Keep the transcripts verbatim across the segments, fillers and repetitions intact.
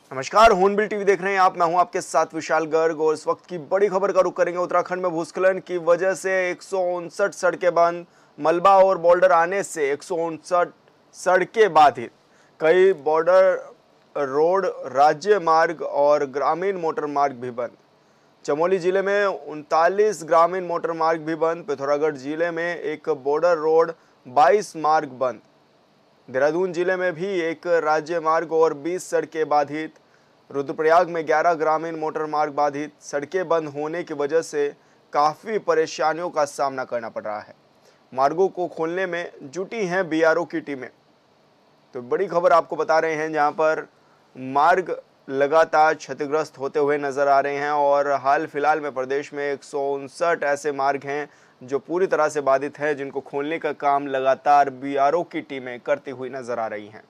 नमस्कार, hornbill TV देख रहे हैं आप। मैं हूं आपके साथ विशाल गर्ग और इस वक्त की बड़ी खबर का रुख करेंगे। उत्तराखंड में भूस्खलन की वजह से एक सौ उनसठ सड़कें बंद। मलबा और बोल्डर आने से एक सौ उनसठ सड़कें बाधित। कई बॉर्डर रोड, राज्य मार्ग और ग्रामीण मोटर मार्ग भी बंद। चमोली जिले में उनतालीस ग्रामीण मोटर मार्ग भी बंद। पिथौरागढ़ जिले में एक बॉर्डर रोड, बाईस मार्ग बंद। देहरादून जिले में भी एक राज्य मार्ग और बीस सड़कें बाधित। रुद्रप्रयाग में ग्यारह ग्रामीण मोटर मार्ग बाधित। सड़कें बंद होने की वजह से काफ़ी परेशानियों का सामना करना पड़ रहा है। मार्गों को खोलने में जुटी हैं बीआरओ की टीमें। तो बड़ी खबर आपको बता रहे हैं, जहां पर मार्ग लगातार क्षतिग्रस्त होते हुए नजर आ रहे हैं और हाल फिलहाल में प्रदेश में एक सौ उनसठ ऐसे मार्ग हैं जो पूरी तरह से बाधित हैं, जिनको खोलने का काम लगातार बीआरओ की टीमें करती हुई नजर आ रही हैं।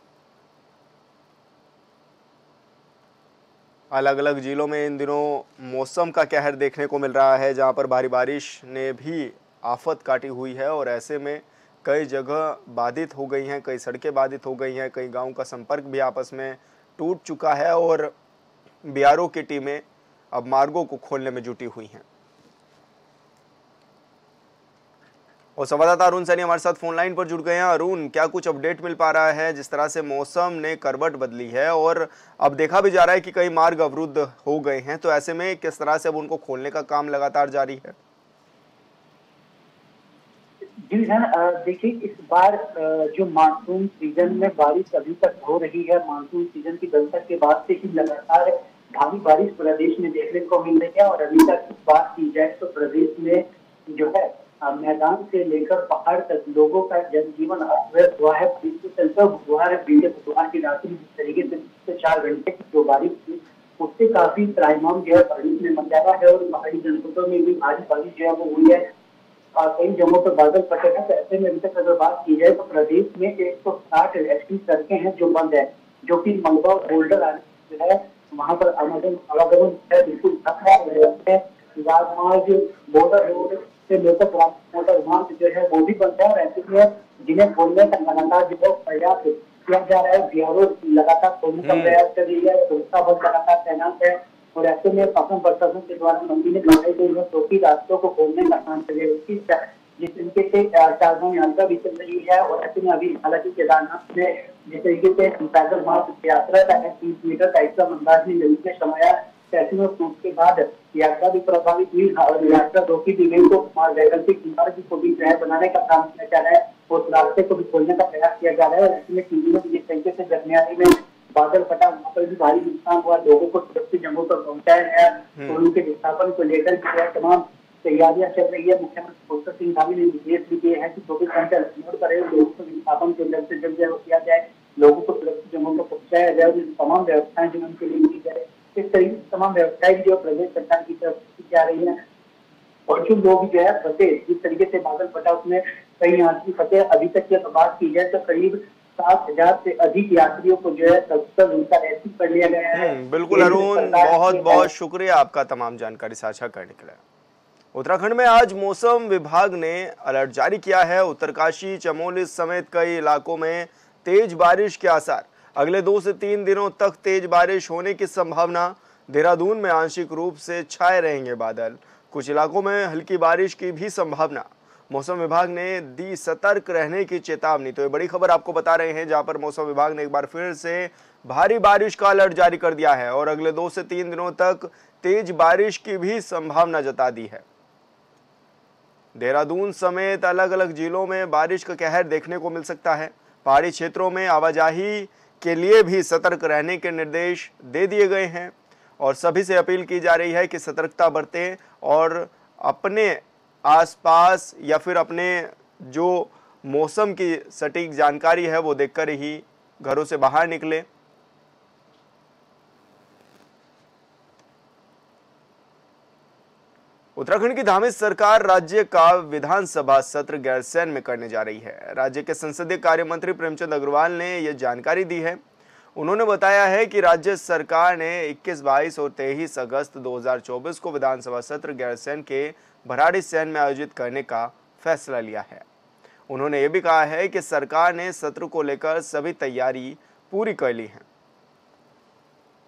अलग अलग जिलों में इन दिनों मौसम का कहर देखने को मिल रहा है, जहां पर भारी बारिश ने भी आफत काटी हुई है और ऐसे में कई जगह बाधित हो गई हैं, कई सड़कें बाधित हो गई हैं, कई गांवों का संपर्क भी आपस में टूट चुका है और बीआरओ की टीमें अब मार्गों को खोलने में जुटी हुई हैं। और संवाददाता अरुण सैनी हमारे साथ फोन लाइन पर जुड़ गए हैं। अरुण, क्या कुछ अपडेट मिल पा रहा है? जिस तरह से मौसम ने करवट बदली है और अब देखा भी जा रहा है कि कई मार्ग अवरुद्ध हो गए हैं, तो ऐसे में किस तरह से अब उनको खोलने का काम लगातार जारी है? जी हाँ, देखिए इस बार जो मानसून सीजन में बारिश अभी तक हो रही है, मानसून सीजन की दस्तक के बाद से ही लगातार भारी बारिश प्रदेश में देखने को मिल रही है। और अभी तक इस बात की जाए तो प्रदेश में जो है मैदान से लेकर पहाड़ तक लोगों का जनजीवन अस्त व्यस्त हुआ है। बुधवार बीते बुधवार की रात्रि जिस तरीके से चार घंटे की जो बारिश थी, उससे काफी त्राहिमाम जो है बारिश में मंडारा है और पहाड़ी जनपदों में भी भारी बारिश जो है वो हुई है। कई जगहों पर बादल फटे हैं। तो ऐसे में अभी तक अगर बात की जाए तो प्रदेश में एक सौ साठ ऐसी सड़कें हैं जो बंद है, जो कि मलबा और बोल्डर आने जो है वहां पर आवागमन आवागमन बिल्कुल ठप है। राजमार्ग, बॉर्डर रोड से लेकर मोटर मार्ग जो है वो भी बंद है और ऐसे में जिन्हें खोलने का लगातार जो प्रयास किया जा रहा है। बीआरओ लगातार खोलने का प्रयास कर रही है, सुरक्षा बल लगातार तैनात है और ऐसे में शासन प्रशासन के द्वारा मंत्री ने लगाई गई है क्योंकि रास्तों को खोलने का काम चलेगा। जिस तरीके से चारधाम यात्रा भी चल रही है और ऐसे में अभी हालांकि केदारनाथ में जिस तरीके से पैदल मार्ग यात्रा का है, तीस मीटर का एकदम अंदाज में जमीन में समाया। ऐसे में उसके बाद यात्रा भी प्रभावित हुई और यात्रा रोकी दी गई को वैकल्पिक मार्ग को भी जो है बनाने का काम किया जा रहा है। उस रास्ते को भी खोलने का प्रयास किया जा रहा है और ऐसे में टीवी में जिस तरीके से गर्मियानी में बादल फटा, वहाँ पर भी भारी नुकसान हुआ, लोगों को सुरक्षित जगहों पर पहुंचाया गया और उनके विस्थापन को लेकर जो है तमाम तैयारियां चल रही है। मुख्यमंत्री डॉक्टर सिंह धामी ने निर्देश भी दिए हैं कि चौबीस घंटे नोट करें, लोगों को विस्थापन को जल्द से जल्द किया जाए, लोगों को सुरक्षित जगहों पर पहुंचाया जाए और तमाम व्यवस्थाएं जो उनके लिए की जाए। इस तरीके से तमाम व्यवस्थाएं जो प्रदेश सरकार की तरफ की जा रही है और जो लोग जो है फंसे, जिस तरीके से बादल फटा उसमें कई यात्री फंसे। अभी तक की बात की जाए तो करीब सात हजार से अधिक यात्रियों को जो है तत्काल उनका रेस्क्यू कर लिया गया है। बिल्कुल अरुण, बहुत बहुत शुक्रिया आपका तमाम जानकारी साझा करने के लिए। उत्तराखंड में आज मौसम विभाग ने अलर्ट जारी किया है। उत्तरकाशी, चमोली समेत कई इलाकों में तेज बारिश के आसार। अगले दो से तीन दिनों तक तेज बारिश होने की संभावना। देहरादून में आंशिक रूप से छाए रहेंगे बादल। कुछ इलाकों में हल्की बारिश की भी संभावना। मौसम विभाग ने दी सतर्क रहने की चेतावनी। तो ये बड़ी खबर आपको बता रहे हैं, जहां पर मौसम विभाग ने एक बार फिर से भारी बारिश का अलर्ट जारी कर दिया है और अगले दो से तीन दिनों तक तेज बारिश की भी संभावना जता दी है। देहरादून समेत अलग अलग जिलों में बारिश का कहर देखने को मिल सकता है। पहाड़ी क्षेत्रों में आवाजाही के लिए भी सतर्क रहने के निर्देश दे दिए गए हैं और सभी से अपील की जा रही है कि सतर्कता बरतें और अपने आसपास या फिर अपने जो मौसम की सटीक जानकारी है वो देखकर ही घरों से बाहर निकलें। उत्तराखंड की धामित सरकार राज्य का विधानसभा सत्र गैरसैंण में करने जा रही है। राज्य के संसदीय कार्य मंत्री प्रेमचंद अग्रवाल ने यह जानकारी दी है। उन्होंने बताया है कि राज्य सरकार ने इक्कीस, बाईस और तेईस अगस्त दो हज़ार चौबीस को विधानसभा सत्र गैरसैंण के भराड़ीसैंण में आयोजित करने का फैसला लिया है। उन्होंने ये भी कहा है कि सरकार ने सत्र को लेकर सभी तैयारी पूरी कर ली है।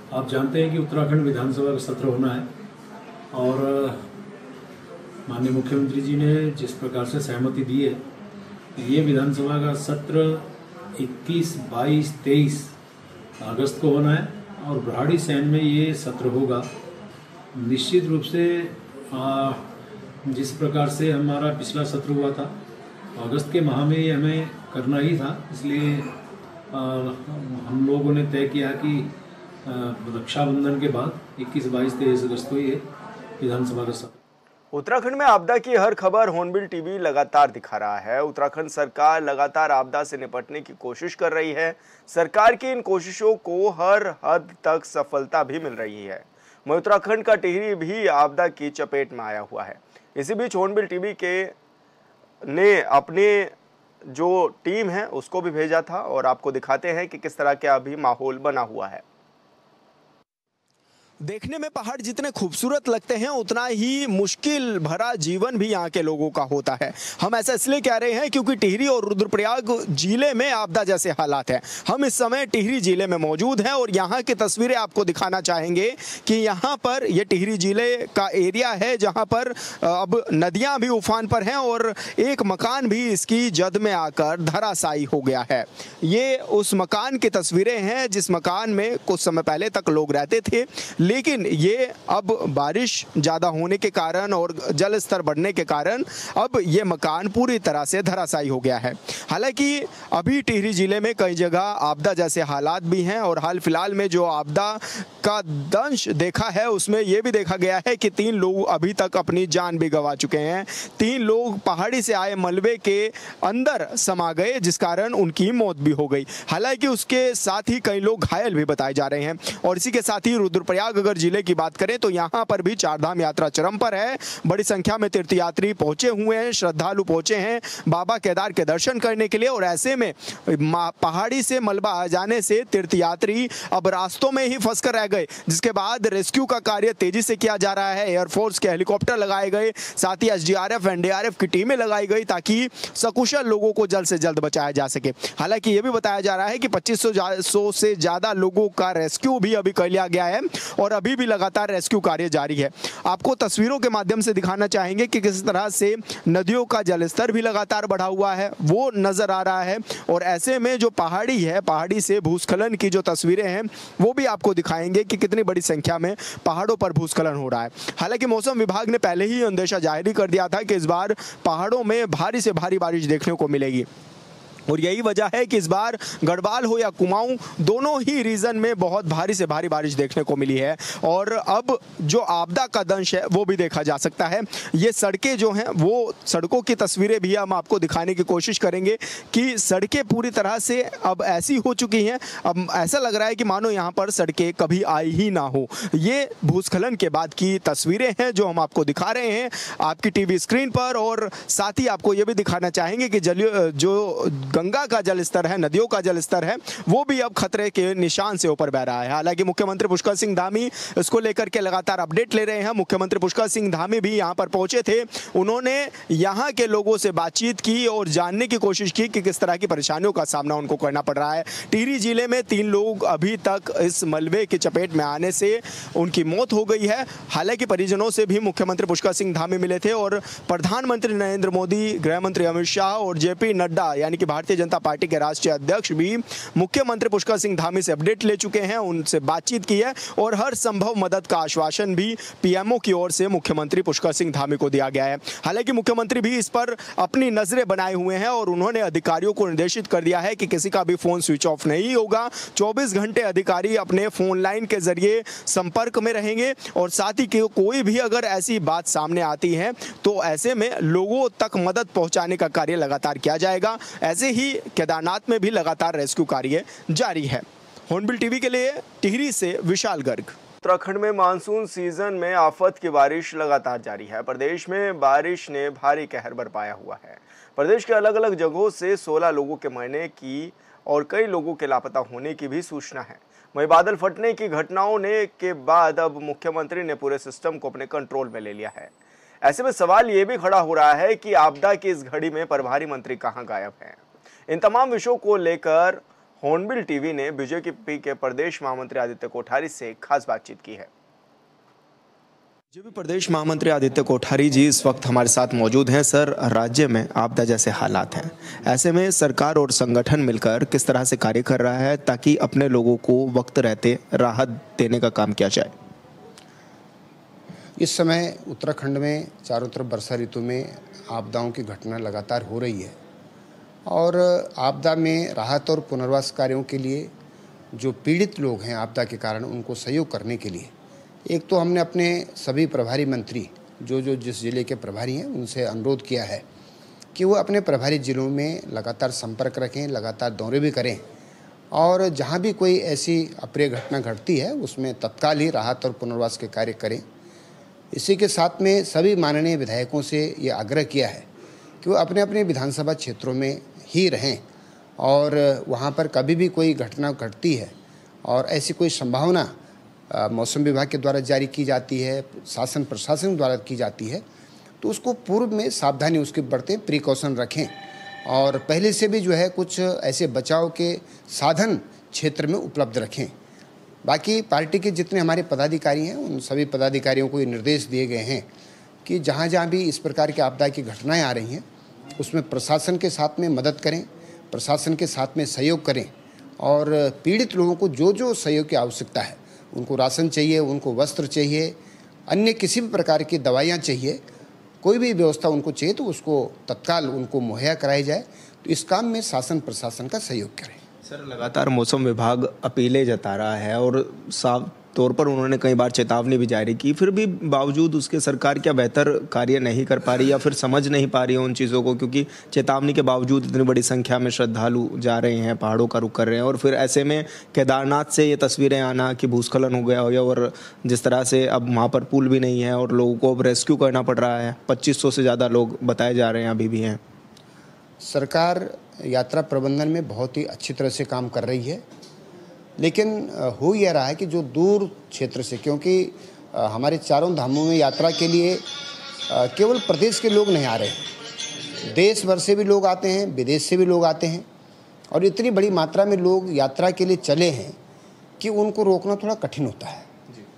आप जानते हैं कि उत्तराखंड विधानसभा का सत्र होना है और माननीय मुख्यमंत्री जी ने जिस प्रकार से सहमति दी है, ये विधानसभा का सत्र इक्कीस, बाईस, तेईस अगस्त को होना है और ब्राह्मणी सैन में ये सत्र होगा। निश्चित रूप से आ, जिस प्रकार से हमारा पिछला सत्र हुआ था अगस्त के माह में ये हमें करना ही था, इसलिए आ, हम लोगों ने तय किया कि रक्षाबंधन के बाद इक्कीस, बाईस, तेईस अगस्त को ये विधानसभा का सत्र। उत्तराखंड में आपदा की हर खबर हॉर्नबिल टीवी लगातार दिखा रहा है। उत्तराखंड सरकार लगातार आपदा से निपटने की कोशिश कर रही है। सरकार की इन कोशिशों को हर हद तक सफलता भी मिल रही है। वहीं उत्तराखंड का टिहरी भी आपदा की चपेट में आया हुआ है। इसी बीच हॉर्नबिल टीवी के ने अपने जो टीम है उसको भी भेजा था और आपको दिखाते हैं कि किस तरह का अभी माहौल बना हुआ है। देखने में पहाड़ जितने खूबसूरत लगते हैं उतना ही मुश्किल भरा जीवन भी यहाँ के लोगों का होता है। हम ऐसा इसलिए कह रहे हैं क्योंकि टिहरी और रुद्रप्रयाग जिले में आपदा जैसे हालात हैं। हम इस समय टिहरी जिले में मौजूद हैं और यहाँ की तस्वीरें आपको दिखाना चाहेंगे कि यहाँ पर ये टिहरी जिले का एरिया है जहाँ पर अब नदियाँ भी उफान पर हैं और एक मकान भी इसकी जद में आकर धराशायी हो गया है। ये उस मकान की तस्वीरें हैं जिस मकान में कुछ समय पहले तक लोग रहते थे, लेकिन ये अब बारिश ज़्यादा होने के कारण और जल स्तर बढ़ने के कारण अब ये मकान पूरी तरह से धराशायी हो गया है। हालांकि अभी टिहरी जिले में कई जगह आपदा जैसे हालात भी हैं और हाल फिलहाल में जो आपदा का दंश देखा है उसमें यह भी देखा गया है कि तीन लोग अभी तक अपनी जान भी गंवा चुके हैं। तीन लोग पहाड़ी से आए मलबे के अंदर समा गए जिस कारण उनकी मौत भी हो गई। हालांकि उसके साथ ही कई लोग घायल भी बताए जा रहे हैं। और इसी के साथ ही रुद्रप्रयाग अगर जिले की बात करें तो यहाँ पर भी चारधाम यात्रा चरम पर है। बड़ी संख्या में तीर्थयात्री पहुंचे हुए हैं, श्रद्धालु पहुंचे हैं बाबा केदार के दर्शन करने के लिए और ऐसे में पहाड़ी से मलबा आ जाने से तीर्थयात्री अब रास्तों में ही फंस कर रह गए, जिसके बाद रेस्क्यू का कार्य तेजी से किया जा रहा है। एयरफोर्स के हेलीकॉप्टर लगाए गए, साथ ही एसडीआरएफ, एनडीआरएफ की टीमें लगाई गई ताकि सकुशल लोगों को जल्द से जल्द बचाया जा सके। हालांकि यह भी बताया जा रहा है कि पच्चीस सौ से ज्यादा लोगों का रेस्क्यू भी अभी कर लिया गया है और अभी भी लगातार रेस्क्यू कार्य जारी है। आपको तस्वीरों के माध्यम से दिखाना चाहेंगे कि किस तरह से नदियों का जलस्तर भी लगातार बढ़ा हुआ है, वो नजर आ रहा है। और ऐसे में जो पहाड़ी है, पहाड़ी से भूस्खलन की जो तस्वीरें हैं वो भी आपको दिखाएंगे कि कितनी बड़ी संख्या में पहाड़ों पर भूस्खलन हो रहा है। हालांकि मौसम विभाग ने पहले ही अंदेशा जारी कर दिया था कि इस बार पहाड़ों में भारी से भारी बारिश देखने को मिलेगी और यही वजह है कि इस बार गढ़वाल हो या कुमाऊं दोनों ही रीजन में बहुत भारी से भारी बारिश देखने को मिली है। और अब जो आपदा का दंश है वो भी देखा जा सकता है। ये सड़कें जो हैं वो सड़कों की तस्वीरें भी हम आपको दिखाने की कोशिश करेंगे कि सड़कें पूरी तरह से अब ऐसी हो चुकी हैं, अब ऐसा लग रहा है कि मानो यहाँ पर सड़कें कभी आई ही ना हो। ये भूस्खलन के बाद की तस्वीरें हैं जो हम आपको दिखा रहे हैं आपकी टीवी स्क्रीन पर। और साथ ही आपको ये भी दिखाना चाहेंगे कि जल जो गंगा का जल स्तर है, नदियों का जल स्तर है, वो भी अब खतरे के निशान से ऊपर बह रहा है। हालांकि मुख्यमंत्री पुष्कर सिंह धामी इसको लेकर के लगातार अपडेट ले रहे हैं। मुख्यमंत्री पुष्कर सिंह धामी भी यहां पर पहुंचे थे, उन्होंने यहां के लोगों से बातचीत की और जानने की कोशिश की कि किस तरह की परेशानियों का सामना उनको करना पड़ रहा है। टिहरी जिले में तीन लोग अभी तक इस मलबे की चपेट में आने से उनकी मौत हो गई है। हालांकि परिजनों से भी मुख्यमंत्री पुष्कर सिंह धामी मिले थे और प्रधानमंत्री नरेंद्र मोदी, गृह मंत्री अमित शाह और जेपी नड्डा यानी कि भारतीय जनता पार्टी के राष्ट्रीय अध्यक्ष भी मुख्यमंत्री पुष्कर सिंह धामी से अपडेट ले चुके हैं, उनसे बातचीत की है और हर संभव मदद का आश्वासन भी पीएमओ की ओर से मुख्यमंत्री पुष्कर सिंह धामी को दिया गया है। हालांकि मुख्यमंत्री भी इस पर अपनी नजरें बनाए हुए हैं और उन्होंने अधिकारियों को निर्देशित कर दिया है कि किसी का भी फोन स्विच ऑफ नहीं होगा। चौबीस घंटे अधिकारी अपने फोन लाइन के जरिए संपर्क में रहेंगे और साथ ही कोई भी अगर ऐसी बात सामने आती है तो ऐसे में लोगों तक मदद पहुंचाने का कार्य लगातार किया जाएगा। ऐसे ही केदारनाथ में भी लगातार रेस्क्यू कार्य जारी है। हॉर्नबिल टीवी के लिए टिहरी से विशाल गर्ग। उत्तराखंड में मानसून सीजन में आफत की बारिश लगातार जारी है। प्रदेश में बारिश ने भारी कहर बरपाया हुआ है। प्रदेश के अलग अलग जगहों से सोलह लोगों के मरने की और कई लोगों के लापता होने की भी सूचना है। वहीं बादल फटने की घटनाओं ने के बाद अब मुख्यमंत्री ने पूरे सिस्टम को अपने कंट्रोल में ले लिया है। ऐसे में सवाल ये भी खड़ा हो रहा है कि आपदा की इस घड़ी में प्रभारी मंत्री कहां गायब हैं। इन तमाम विषयों को लेकर हॉर्नबिल टीवी ने बीजेपी के प्रदेश महामंत्री आदित्य कोठारी से खास बातचीत की है। बीजेपी प्रदेश महामंत्री आदित्य कोठारी जी इस वक्त हमारे साथ मौजूद हैं। सर, राज्य में आपदा जैसे हालात हैं, ऐसे में सरकार और संगठन मिलकर किस तरह से कार्य कर रहा है ताकि अपने लोगों को वक्त रहते राहत देने का काम किया जाए? इस समय उत्तराखंड में चारों तरफ वर्षा ऋतु में आपदाओं की घटना लगातार हो रही है और आपदा में राहत और पुनर्वास कार्यों के लिए जो पीड़ित लोग हैं आपदा के कारण, उनको सहयोग करने के लिए एक तो हमने अपने सभी प्रभारी मंत्री जो जो जिस ज़िले के प्रभारी हैं उनसे अनुरोध किया है कि वो अपने प्रभारी ज़िलों में लगातार संपर्क रखें, लगातार दौरे भी करें और जहां भी कोई ऐसी अप्रिय घटना घटती है उसमें तत्काल ही राहत और पुनर्वास के कार्य करें। इसी के साथ में सभी माननीय विधायकों से ये आग्रह किया है कि वो अपने अपने विधानसभा क्षेत्रों में ही रहें और वहाँ पर कभी भी कोई घटना घटती है और ऐसी कोई संभावना मौसम विभाग के द्वारा जारी की जाती है, शासन प्रशासन द्वारा की जाती है, तो उसको पूर्व में सावधानी उसके बरतें, प्रिकॉशन रखें और पहले से भी जो है कुछ ऐसे बचाव के साधन क्षेत्र में उपलब्ध रखें। बाकी पार्टी के जितने हमारे पदाधिकारी हैं उन सभी पदाधिकारियों को ये निर्देश दिए गए हैं कि जहाँ जहाँ भी इस प्रकार की आपदा की घटनाएं आ रही हैं उसमें प्रशासन के साथ में मदद करें, प्रशासन के साथ में सहयोग करें और पीड़ित लोगों को जो जो सहयोग की आवश्यकता है, उनको राशन चाहिए, उनको वस्त्र चाहिए, अन्य किसी भी प्रकार की दवाइयाँ चाहिए, कोई भी व्यवस्था उनको चाहिए तो उसको तत्काल उनको मुहैया कराई जाए। तो इस काम में शासन प्रशासन का सहयोग करें। सर, लगातार मौसम विभाग अपीलें जता रहा है और साफ तौर पर उन्होंने कई बार चेतावनी भी जारी की, फिर भी बावजूद उसके सरकार क्या बेहतर कार्य नहीं कर पा रही या फिर समझ नहीं पा रही है उन चीज़ों को? क्योंकि चेतावनी के बावजूद इतनी बड़ी संख्या में श्रद्धालु जा रहे हैं, पहाड़ों का रुख कर रहे हैं और फिर ऐसे में केदारनाथ से ये तस्वीरें आना कि भूस्खलन हो गया हो और जिस तरह से अब वहाँ पर पुल भी नहीं है और लोगों को अब रेस्क्यू करना पड़ रहा है, पच्चीस सौ से ज़्यादा लोग बताए जा रहे हैं अभी भी हैं। सरकार यात्रा प्रबंधन में बहुत ही अच्छी तरह से काम कर रही है, लेकिन हो यह रहा है कि जो दूर क्षेत्र से, क्योंकि हमारे चारों धामों में यात्रा के लिए केवल प्रदेश के लोग नहीं आ रहे हैं, देश भर से भी लोग आते हैं, विदेश से भी लोग आते हैं और इतनी बड़ी मात्रा में लोग यात्रा के लिए चले हैं कि उनको रोकना थोड़ा कठिन होता है।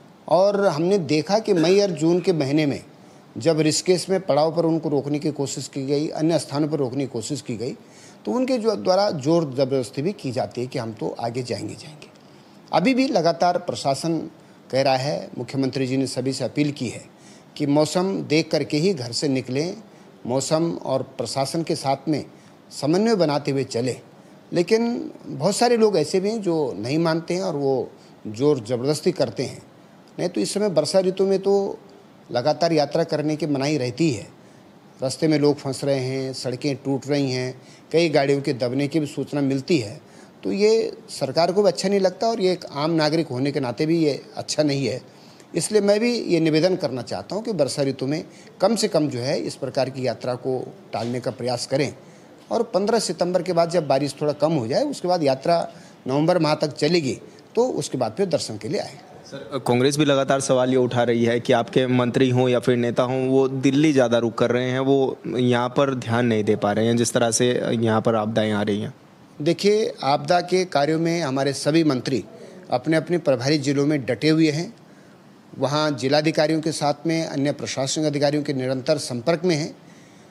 और हमने देखा कि मई और जून के महीने में जब ऋषिकेश में पड़ाव पर उनको रोकने की कोशिश की गई, अन्य स्थानों पर रोकने की कोशिश की गई, तो उनके जो द्वारा जोर जबरदस्ती भी की जाती है कि हम तो आगे जाएंगे जाएंगे अभी भी लगातार प्रशासन कह रहा है, मुख्यमंत्री जी ने सभी से अपील की है कि मौसम देख करके ही घर से निकलें, मौसम और प्रशासन के साथ में समन्वय बनाते हुए चले। लेकिन बहुत सारे लोग ऐसे भी हैं जो नहीं मानते हैं और वो जोर ज़बरदस्ती करते हैं। नहीं तो इस समय वर्षा ऋतु में तो लगातार यात्रा करने की मनाही रहती है, रास्ते में लोग फंस रहे हैं, सड़कें टूट रही हैं, कई गाड़ियों के दबने की भी सूचना मिलती है। तो ये सरकार को भी अच्छा नहीं लगता और ये एक आम नागरिक होने के नाते भी ये अच्छा नहीं है। इसलिए मैं भी ये निवेदन करना चाहता हूँ कि वर्षा ऋतु में कम से कम जो है इस प्रकार की यात्रा को टालने का प्रयास करें और पंद्रह सितंबर के बाद जब बारिश थोड़ा कम हो जाए उसके बाद यात्रा नवंबर माह तक चलेगी तो उसके बाद फिर दर्शन के लिए आए। सर, कांग्रेस भी लगातार सवाल ये उठा रही है कि आपके मंत्री हों या फिर नेता हों, वो दिल्ली ज़्यादा रुख कर रहे हैं, वो यहाँ पर ध्यान नहीं दे पा रहे हैं जिस तरह से यहाँ पर आपदाएं आ रही हैं। देखिए, आपदा के कार्यों में हमारे सभी मंत्री अपने अपने प्रभारी जिलों में डटे हुए हैं, वहाँ जिलाधिकारियों के साथ में अन्य प्रशासनिक अधिकारियों के निरंतर संपर्क में हैं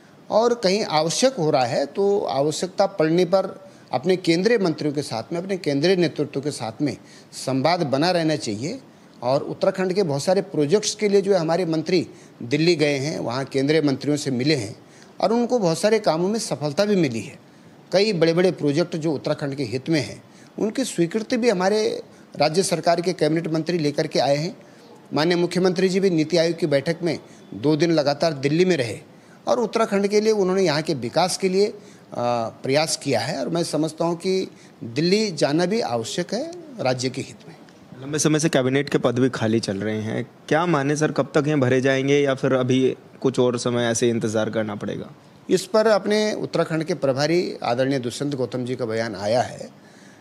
और कहीं आवश्यक हो रहा है तो आवश्यकता पड़ने पर अपने केंद्रीय मंत्रियों के साथ में, अपने केंद्रीय नेतृत्व के साथ में संवाद बना रहना चाहिए। और उत्तराखंड के बहुत सारे प्रोजेक्ट्स के लिए जो है हमारे मंत्री दिल्ली गए हैं, वहाँ केंद्रीय मंत्रियों से मिले हैं और उनको बहुत सारे कामों में सफलता भी मिली है। कई बड़े बड़े प्रोजेक्ट जो उत्तराखंड के हित में हैं उनकी स्वीकृति भी हमारे राज्य सरकार के कैबिनेट मंत्री लेकर के आए हैं। माननीय मुख्यमंत्री जी भी नीति आयोग की बैठक में दो दिन लगातार दिल्ली में रहे और उत्तराखंड के लिए उन्होंने यहाँ के विकास के लिए प्रयास किया है और मैं समझता हूँ कि दिल्ली जाना भी आवश्यक है राज्य के हित में। लंबे समय से कैबिनेट के पद भी खाली चल रहे हैं, क्या माने सर, कब तक ये भरे जाएंगे या फिर अभी कुछ और समय ऐसे इंतज़ार करना पड़ेगा? इस पर अपने उत्तराखंड के प्रभारी आदरणीय दुष्यंत गौतम जी का बयान आया है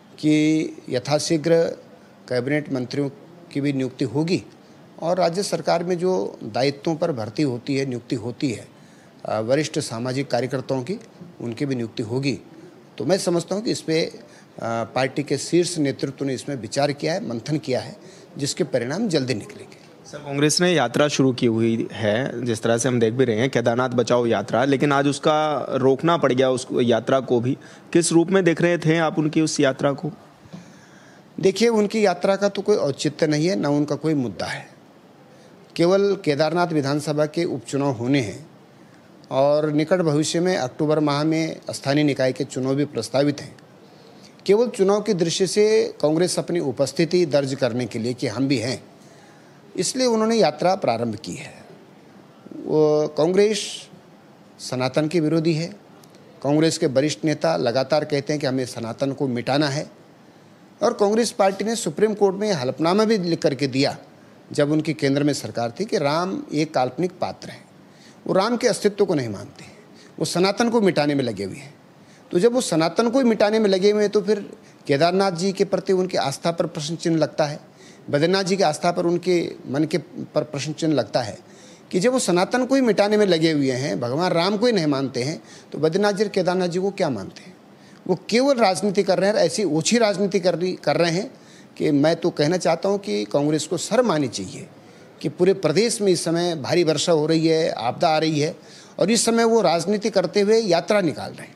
कि यथाशीघ्र कैबिनेट मंत्रियों की भी नियुक्ति होगी और राज्य सरकार में जो दायित्वों पर भर्ती होती है, नियुक्ति होती है वरिष्ठ सामाजिक कार्यकर्ताओं की, उनकी भी नियुक्ति होगी। तो मैं समझता हूँ कि इस पर पार्टी के शीर्ष नेतृत्व ने इसमें विचार किया है, मंथन किया है, जिसके परिणाम जल्दी निकलेंगे। सर, कांग्रेस ने यात्रा शुरू की हुई है, जिस तरह से हम देख भी रहे हैं केदारनाथ बचाओ यात्रा, लेकिन आज उसका रोकना पड़ गया उस यात्रा को भी। किस रूप में देख रहे थे आप उनकी उस यात्रा को? देखिए, उनकी यात्रा का तो कोई औचित्य नहीं है, न उनका कोई मुद्दा है। केवल केदारनाथ विधानसभा के उपचुनाव होने हैं और निकट भविष्य में अक्टूबर माह में स्थानीय निकाय के चुनाव भी प्रस्तावित हैं। केवल चुनाव की दृष्टि से कांग्रेस अपनी उपस्थिति दर्ज करने के लिए कि हम भी हैं, इसलिए उन्होंने यात्रा प्रारंभ की है। वो कांग्रेस सनातन के विरोधी है। कांग्रेस के वरिष्ठ नेता लगातार कहते हैं कि हमें सनातन को मिटाना है, और कांग्रेस पार्टी ने सुप्रीम कोर्ट में हलफनामा भी लिख करके दिया जब उनकी केंद्र में सरकार थी कि राम एक काल्पनिक पात्र है। वो राम के अस्तित्व को नहीं मानते, वो सनातन को मिटाने में लगे हुए हैं। तो जब वो सनातन को ही मिटाने में लगे हुए हैं तो फिर केदारनाथ जी के प्रति उनकी आस्था पर प्रश्न चिन्ह लगता है, बद्रीनाथ जी की आस्था पर उनके मन के पर प्रश्न चिन्ह लगता है कि जब वो सनातन को ही मिटाने में लगे हुए हैं, भगवान राम को ही नहीं मानते हैं, तो बद्रीनाथ जी केदारनाथ जी को क्या मानते हैं? वो केवल राजनीति कर रहे हैं, ऐसी ओछी राजनीति कर रही कर रहे हैं कि मैं तो कहना चाहता हूं कि कांग्रेस को शर्म आनी चाहिए कि पूरे प्रदेश में इस समय भारी वर्षा हो रही है, आपदा आ रही है, और इस समय वो राजनीति करते हुए यात्रा निकाल रहे हैं।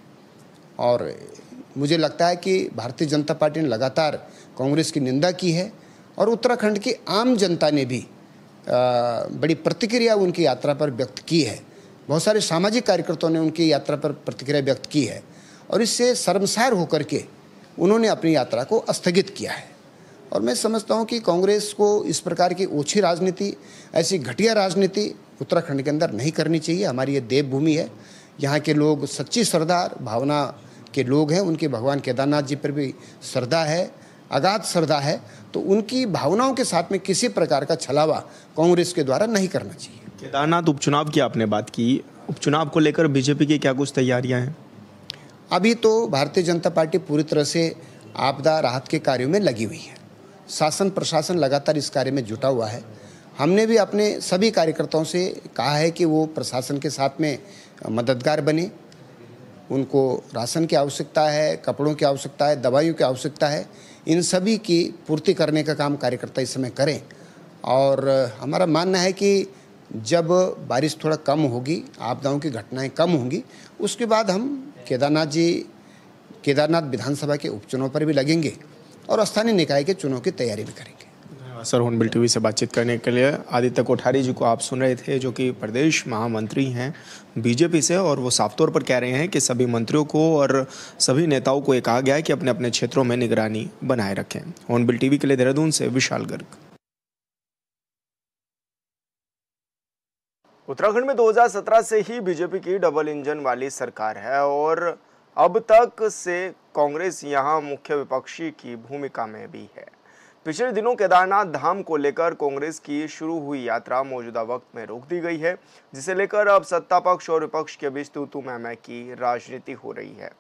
और मुझे लगता है कि भारतीय जनता पार्टी ने लगातार कांग्रेस की निंदा की है, और उत्तराखंड की आम जनता ने भी बड़ी प्रतिक्रिया उनकी यात्रा पर व्यक्त की है। बहुत सारे सामाजिक कार्यकर्ताओं ने उनकी यात्रा पर प्रतिक्रिया व्यक्त की है, और इससे शर्मसार होकर के उन्होंने अपनी यात्रा को स्थगित किया है। और मैं समझता हूं कि कांग्रेस को इस प्रकार की ओछी राजनीति, ऐसी घटिया राजनीति उत्तराखंड के अंदर नहीं करनी चाहिए। हमारी ये देवभूमि है, यहाँ के लोग सच्ची श्रद्धा भावना के लोग हैं, उनके भगवान केदारनाथ जी पर भी श्रद्धा है, अगाध श्रद्धा है, तो उनकी भावनाओं के साथ में किसी प्रकार का छलावा कांग्रेस के द्वारा नहीं करना चाहिए। केदारनाथ उपचुनाव की आपने बात की, उपचुनाव को लेकर बीजेपी की क्या कुछ तैयारियां हैं? अभी तो भारतीय जनता पार्टी पूरी तरह से आपदा राहत के कार्यों में लगी हुई है। शासन प्रशासन लगातार इस कार्य में जुटा हुआ है। हमने भी अपने सभी कार्यकर्ताओं से कहा है कि वो प्रशासन के साथ में मददगार बने। उनको राशन की आवश्यकता है, कपड़ों की आवश्यकता है, दवाइयों की आवश्यकता है, इन सभी की पूर्ति करने का काम कार्यकर्ता इस समय करें। और हमारा मानना है कि जब बारिश थोड़ा कम होगी, आपदाओं की घटनाएं कम होंगी, उसके बाद हम केदारनाथ जी केदारनाथ विधानसभा के उपचुनाव पर भी लगेंगे और स्थानीय निकाय के चुनाव की तैयारी भी करेंगे। सर, हॉर्नबिल टीवी से बातचीत करने के लिए आदित्य कोठारी जी को आप सुन रहे थे, जो कि प्रदेश महामंत्री हैं बीजेपी से, और वो साफ तौर पर कह रहे हैं कि सभी मंत्रियों को और सभी नेताओं को ये कहा गया है कि अपने अपने क्षेत्रों में निगरानी बनाए रखें। हॉर्नबिल टीवी के लिए देहरादून से विशाल गर्ग। उत्तराखंड में दो हज़ार सत्रह से ही बीजेपी की डबल इंजन वाली सरकार है, और अब तक से कांग्रेस यहां मुख्य विपक्षी की भूमिका में भी है। पिछले दिनों केदारनाथ धाम को लेकर कांग्रेस की शुरू हुई यात्रा मौजूदा वक्त में रोक दी गई है, जिसे लेकर अब सत्ता पक्ष और विपक्ष के बीच तू तू मैं मैं की राजनीति हो रही है।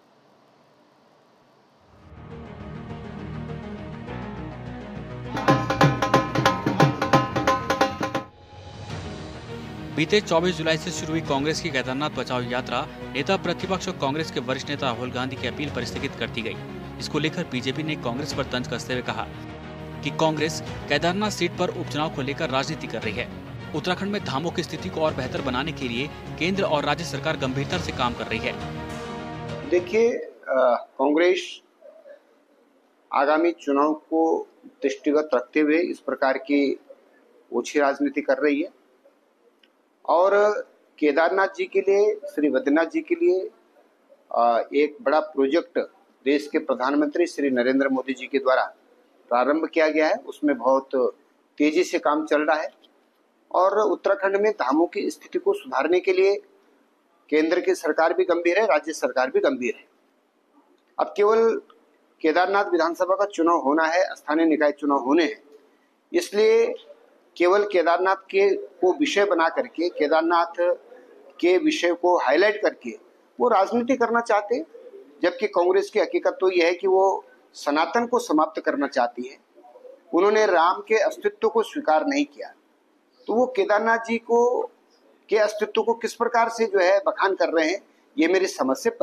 बीते चौबीस जुलाई से शुरू हुई कांग्रेस की केदारनाथ बचाओ यात्रा नेता प्रतिपक्ष और कांग्रेस के वरिष्ठ नेता राहुल गांधी की अपील पर स्थगित कर दी गई। इसको लेकर बीजेपी ने कांग्रेस पर तंज कसते हुए कहा कि कांग्रेस केदारनाथ सीट पर उपचुनाव को लेकर राजनीति कर रही है। उत्तराखंड में धामों की स्थिति को और बेहतर बनाने के लिए केंद्र और राज्य सरकार गंभीरता से काम कर रही है। देखिए, कांग्रेस आगामी चुनाव को दृष्टिगत रखते हुए इस प्रकार की ओछी राजनीति कर रही है, और केदारनाथ जी के लिए, श्री बद्रीनाथ जी के लिए एक बड़ा प्रोजेक्ट देश के प्रधानमंत्री श्री नरेंद्र मोदी जी के द्वारा प्रारंभ किया गया है। उसमें बहुत तेजी से काम चल रहा है, और उत्तराखंड में धामों की स्थिति को सुधारने के लिए केंद्र की सरकार भी गंभीर है, राज्य सरकार भी गंभीर है। अब केवल केदारनाथ विधानसभा का चुनाव होना है, स्थानीय निकाय चुनाव होने हैं, इसलिए केवल केदारनाथ के को विषय बना करके, केदारनाथ के विषय को हाईलाइट करके वो राजनीति करना चाहते, जबकि कांग्रेस की हकीकत तो यह है कि वो सनातन को समाप्त करना चाहती है। उन्होंने राम के अस्तित्व को स्वीकार नहीं किया, तो वो केदारनाथ जी को के अस्तित्व को किस प्रकार से जो है बखान कर रहे हैं, ये मेरी समझ से परे है।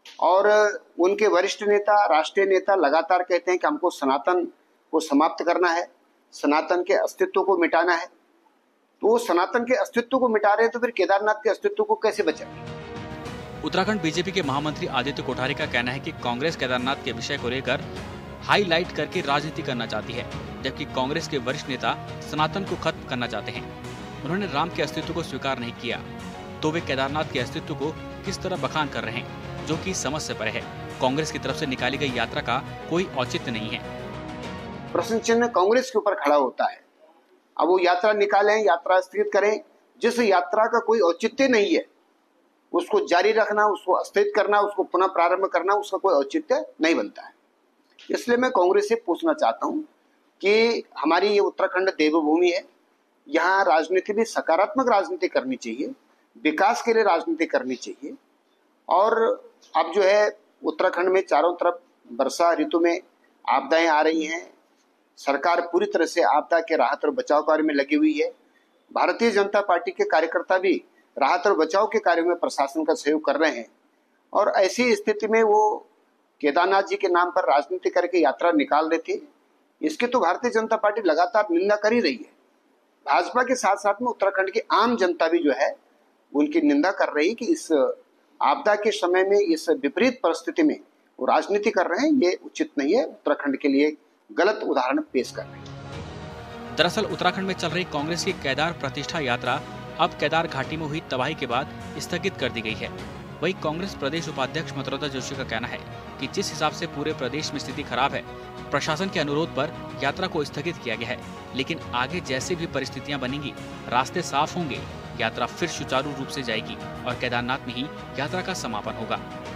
और उनके वरिष्ठ नेता, राष्ट्रीय नेता लगातार कहते हैं कि हमको सनातन को समाप्त करना है, सनातन के अस्तित्व को मिटाना है। तो वो सनातन के अस्तित्व को मिटा रहे हैं तो फिर केदारनाथ के अस्तित्व को कैसे बचाएंगे? उत्तराखंड बीजेपी के महामंत्री आदित्य कोठारी का कहना है कि कांग्रेस केदारनाथ के विषय को लेकर हाईलाइट करके राजनीति करना चाहती है, जबकि कांग्रेस के वरिष्ठ नेता सनातन को खत्म करना चाहते हैं। उन्होंने राम के अस्तित्व को स्वीकार नहीं किया, तो वे केदारनाथ के अस्तित्व को किस तरह बखान कर रहे हैं, जो कि समझ से परे है। कांग्रेस की तरफ से निकाली गई यात्रा का कोई औचित्य नहीं है। प्रश्न चिन्ह कांग्रेस के ऊपर खड़ा होता है। अब वो यात्रा निकालें, यात्रा स्थगित करें, जिस यात्रा का कोई औचित्य नहीं है उसको जारी रखना, उसको स्थगित करना, उसको पुनः प्रारंभ करना, उसका कोई औचित्य नहीं बनता है। इसलिए मैं कांग्रेस से पूछना चाहता हूं कि हमारी ये उत्तराखंड देवभूमि है, यहाँ राजनीति भी सकारात्मक राजनीति करनी चाहिए, विकास के लिए राजनीति करनी चाहिए। और अब जो है उत्तराखंड में चारों तरफ वर्षा ऋतु में आपदाएं आ रही हैं, सरकार पूरी तरह से आपदा के राहत और बचाव कार्य में लगी हुई है। भारतीय जनता पार्टी के कार्यकर्ता भी राहत और बचाव के कार्यों में प्रशासन का सहयोग कर रहे हैं, और ऐसी स्थिति में वो केदारनाथ जी के नाम पर राजनीति करके यात्रा निकाल रहे थे। इसकी तो भारतीय जनता पार्टी लगातार निंदा कर ही रही है। भाजपा के साथ साथ में उत्तराखंड की आम जनता भी जो है उनकी निंदा कर रही है कि इस आपदा के समय में, इस विपरीत परिस्थिति में वो राजनीति कर रहे हैं, ये उचित नहीं है। उत्तराखंड के लिए गलत उदाहरण पेश कर रहे हैं। दरअसल उत्तराखंड में चल रही कांग्रेस की केदार प्रतिष्ठा यात्रा अब केदार घाटी में हुई तबाही के बाद स्थगित कर दी गई है। वहीं कांग्रेस प्रदेश उपाध्यक्ष मत्रोदा जोशी का कहना है कि जिस हिसाब से पूरे प्रदेश में स्थिति खराब है, प्रशासन के अनुरोध पर यात्रा को स्थगित किया गया है। लेकिन आगे जैसे भी परिस्थितियां बनेंगी, रास्ते साफ होंगे, यात्रा फिर सुचारू रूप से जाएगी और केदारनाथ में ही यात्रा का समापन होगा।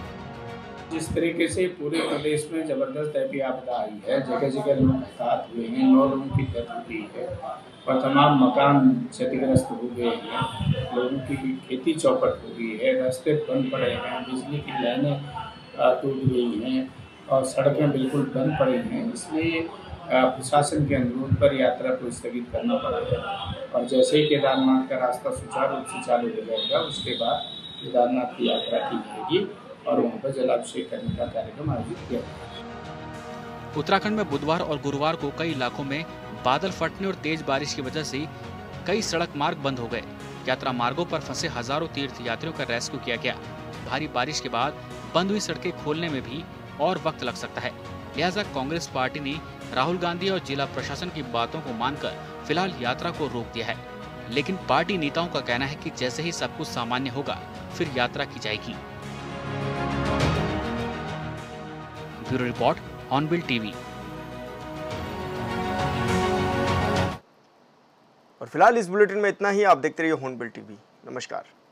जिस तरीके से पूरे प्रदेश में जबरदस्त ऐसी आपदा आई है, जगह जगह लोग हताहत हुए हैं, नौ लोगों की डेथ हुई है और तमाम मकान क्षतिग्रस्त हो गए हैं, लोगों की खेती चौपट हो गई है, रास्ते बंद पड़े हैं, बिजली की लाइनें टूट गई हैं और सड़कें बिल्कुल बंद पड़ी हैं। इसलिए प्रशासन के अनुरोध पर यात्रा को स्थगित करना पड़ा है और जैसे ही केदारनाथ का रास्ता सुचारू रूप से चालू हो जाएगा, उसके बाद केदारनाथ की यात्रा की जाएगी और वहाँ पर जलाभिषेक करने का कार्यक्रम आयोजित किया जाएगा। उत्तराखंड में बुधवार और गुरुवार को कई इलाकों में बादल फटने और तेज बारिश की वजह से कई सड़क मार्ग बंद हो गए। यात्रा मार्गों पर फंसे हजारों तीर्थ यात्रियों का रेस्क्यू किया गया। भारी बारिश के बाद बंद हुई सड़कें खोलने में भी और वक्त लग सकता है। लिहाजा कांग्रेस पार्टी ने राहुल गांधी और जिला प्रशासन की बातों को मानकर फिलहाल यात्रा को रोक दिया है। लेकिन पार्टी नेताओं का कहना है कि जैसे ही सब कुछ सामान्य होगा, फिर यात्रा की जाएगी। Bureau report, Hornbill TV. और फिलहाल इस बुलेटिन में इतना ही। आप देखते रहिए हॉर्नबिल टीवी। नमस्कार।